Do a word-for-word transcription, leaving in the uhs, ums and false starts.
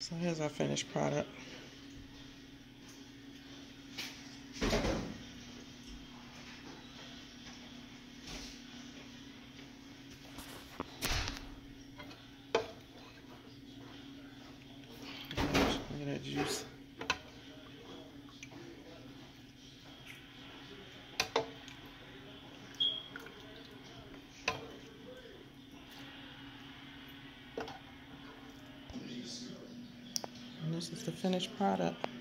So here's our finished product. Look at that juice. And this is the finished product.